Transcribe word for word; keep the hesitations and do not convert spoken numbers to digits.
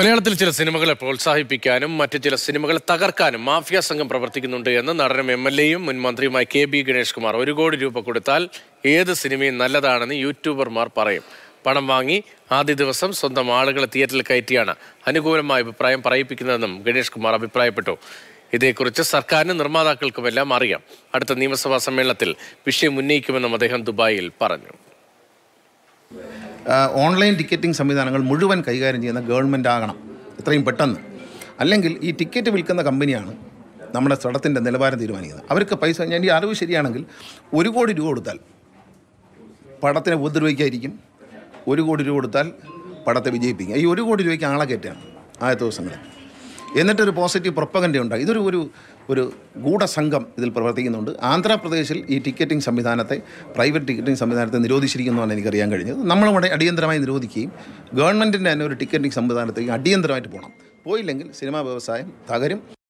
മലയാളത്തിൽ ചില സിനിമകളെ പ്രോത്സാഹിപ്പിക്കാനും മറ്റു ചില സിനിമകളെ തകർക്കാനും മാഫിയ സംഘം പ്രവർത്തിക്കുന്നുണ്ട് എന്ന് നടനും എം എൽ എയും മുൻ മന്ത്രിയുമായ കെ ബി ഗണേഷ് കുമാർ. ഒരു കോടി രൂപ കൊടുത്താൽ ഏത് സിനിമയും നല്ലതാണെന്ന് യൂട്യൂബർമാർ പറയും. പണം വാങ്ങി ആദ്യ ദിവസം സ്വന്തം ആളുകളെ തിയേറ്ററിൽ കയറ്റിയാണ് അനുകൂലമായ അഭിപ്രായം പറയിപ്പിക്കുന്നതെന്നും ഗണേഷ് കുമാർ അഭിപ്രായപ്പെട്ടു. ഇതേക്കുറിച്ച് സർക്കാരിനും നിർമ്മാതാക്കൾക്കുമെല്ലാം അറിയാം. അടുത്ത നിയമസഭാ സമ്മേളനത്തിൽ വിഷയം ഉന്നയിക്കുമെന്നും അദ്ദേഹം ദുബായിൽ പറഞ്ഞു. ഓൺലൈൻ ടിക്കറ്റിംഗ് സംവിധാനങ്ങൾ മുഴുവൻ കൈകാര്യം ചെയ്യുന്ന ഗവൺമെൻറ് ആകണം എത്രയും പെട്ടെന്ന്. അല്ലെങ്കിൽ ഈ ടിക്കറ്റ് വിൽക്കുന്ന കമ്പനിയാണ് നമ്മുടെ സ്ഥലത്തിൻ്റെ നിലവാരം തീരുമാനിക്കുന്നത്. അവർക്ക് പൈസ, ഞാൻ ഈ അറിവ് ശരിയാണെങ്കിൽ ഒരു കോടി രൂപ കൊടുത്താൽ പടത്തിനെ ഉപദ്രവിക്കായിരിക്കും, ഒരു കോടി രൂപ കൊടുത്താൽ പടത്തെ വിജയിപ്പിക്കുക. ഈ ഒരു കോടി രൂപയ്ക്ക് ആളെ കയറ്റുകയാണ് ആദ്യത്തെ ദിവസങ്ങളിൽ. എന്നിട്ടൊരു പോസിറ്റീവ് പ്രൊപ്പഗൻഡ ഉണ്ടായി. ഇതൊരു ഒരു ഒരു ഗൂഢസംഘം ഇതിൽ പ്രവർത്തിക്കുന്നുണ്ട്. ആന്ധ്രാപ്രദേശിൽ ഈ ടിക്കറ്റിംഗ് സംവിധാനത്തെ, പ്രൈവറ്റ് ടിക്കറ്റിംഗ് സംവിധാനത്തെ നിരോധിച്ചിരിക്കുന്നതാണ് എനിക്കറിയാൻ കഴിഞ്ഞത്. നമ്മളിവിടെ അടിയന്തരമായി നിരോധിക്കുകയും ഗവൺമെൻറ്റിൻ്റെ തന്നെ ഒരു ടിക്കറ്റിംഗ് സംവിധാനത്തേക്ക് അടിയന്തരമായിട്ട് പോകണം. പോയില്ലെങ്കിൽ സിനിമാ വ്യവസായം തകരും.